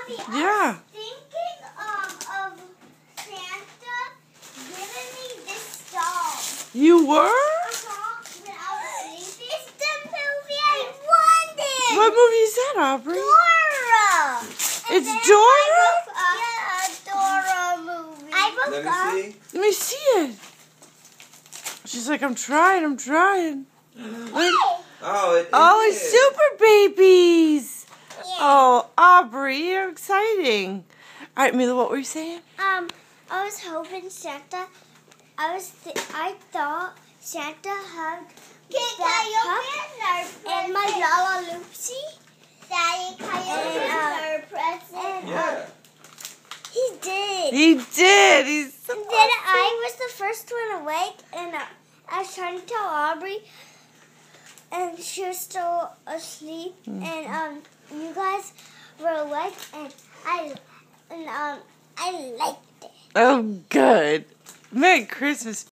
Yeah. I was thinking of Santa giving me this doll. You were? When I was sleeping. It's the movie I wanted. What movie is that, Aubrey? Dora. It's Dora? Yeah, a Dora movie. I woke up. Let me see. Let me see it. She's like, I'm trying. Oh, It's super babies. Yeah. Oh, Aubrey, you're exciting. All right, Mila, what were you saying? I was hoping Santa. I thought Santa hugged that pup and my Lala Lucy. Daddy, can you her present? Yeah. He did. He did. He's so And then awesome. I was the first one awake, and I was trying to tell Aubrey, and she was still asleep. And you guys were awake, and I liked it. Oh, good. Merry Christmas.